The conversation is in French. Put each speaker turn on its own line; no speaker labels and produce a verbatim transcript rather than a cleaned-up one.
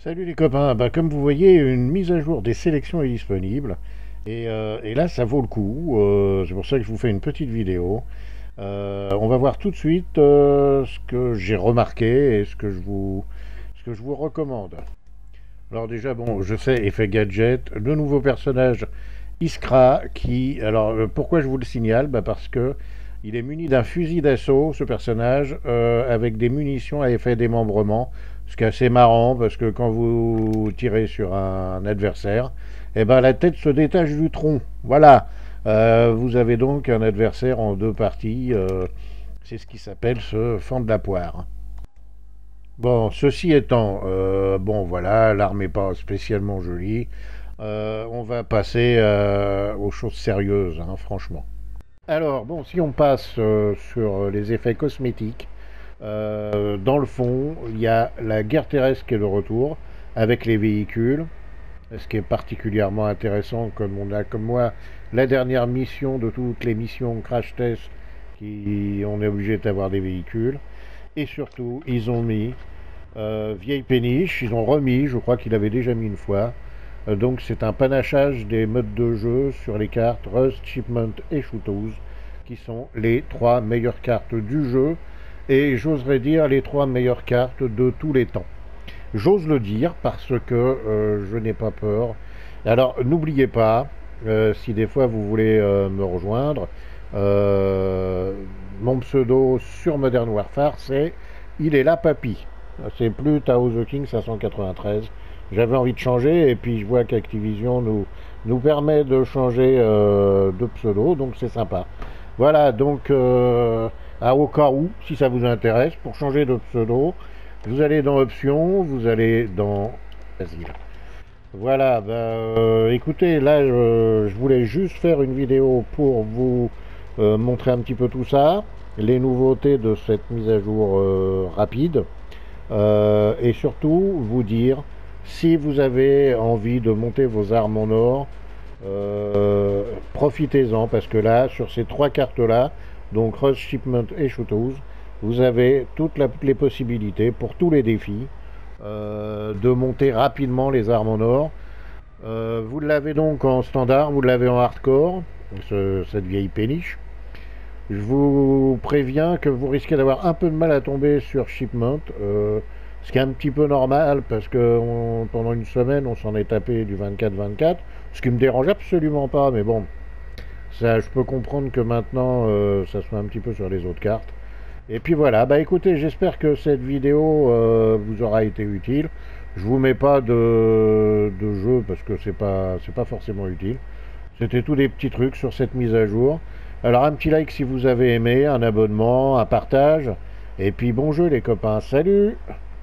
Salut les copains, bah, comme vous voyez, une mise à jour des sélections est disponible. Et, euh, et là, ça vaut le coup. Euh, c'est pour ça que je vous fais une petite vidéo. Euh, on va voir tout de suite euh, ce que j'ai remarqué et ce que je vous, ce que je vous recommande. Alors déjà, bon, je sais, effet gadget, le nouveau personnage Iskra qui... Alors, euh, pourquoi je vous le signale? Bah, parce que il est muni d'un fusil d'assaut, ce personnage, euh, avec des munitions à effet démembrement. Ce qui est assez marrant, parce que quand vous tirez sur un adversaire, eh ben, la tête se détache du tronc. Voilà. Euh, vous avez donc un adversaire en deux parties. Euh, c'est ce qui s'appelle se fendre la poire. Bon, ceci étant, euh, bon voilà, l'arme n'est pas spécialement jolie. Euh, on va passer euh, aux choses sérieuses, hein, franchement. Alors, bon, si on passe euh, sur les effets cosmétiques, euh, dans le fond, il y a la guerre terrestre qui est de retour avec les véhicules, ce qui est particulièrement intéressant, comme on a, comme moi, la dernière mission de toutes les missions crash test, qui on est obligé d'avoir des véhicules. Et surtout, ils ont mis euh, vieille péniche, ils ont remis, je crois qu'il avait déjà mis une fois. Euh, donc c'est un panachage des modes de jeu sur les cartes Rust, Shipment et Shooters, qui sont les trois meilleures cartes du jeu, et j'oserais dire les trois meilleures cartes de tous les temps. J'ose le dire parce que euh, je n'ai pas peur. Alors n'oubliez pas, euh, si des fois vous voulez euh, me rejoindre, euh, mon pseudo sur Modern Warfare c'est Il est là papy. C'est plus Tao the King cinq cent quatre-vingt-treize. J'avais envie de changer et puis je vois qu'Activision nous, nous permet de changer euh, de pseudo, donc c'est sympa. Voilà, donc euh, à au cas où, si ça vous intéresse, pour changer de pseudo, vous allez dans Options, vous allez dans Asile. Voilà, bah, euh, écoutez, là euh, je voulais juste faire une vidéo pour vous euh, montrer un petit peu tout ça, les nouveautés de cette mise à jour euh, rapide, euh, et surtout vous dire si vous avez envie de monter vos armes en or, euh, profitez-en parce que là, sur ces trois cartes-là, donc Rush, Shipment et Shooters, vous avez toutes la, les possibilités pour tous les défis euh, de monter rapidement les armes en or. Euh, vous l'avez donc en standard, vous l'avez en hardcore, ce, cette vieille péniche. Je vous préviens que vous risquez d'avoir un peu de mal à tomber sur Shipment, euh, ce qui est un petit peu normal parce que on, pendant une semaine on s'en est tapé du vingt-quatre vingt-quatre, ce qui me dérange absolument pas, mais bon, ça, je peux comprendre que maintenant euh, ça soit un petit peu sur les autres cartes. Et puis voilà, bah écoutez, j'espère que cette vidéo euh, vous aura été utile. Je vous mets pas de, de jeu parce que c'est pas c'est pas forcément utile. C'était tous des petits trucs sur cette mise à jour. Alors un petit like si vous avez aimé, un abonnement, un partage. Et puis bon jeu les copains, salut!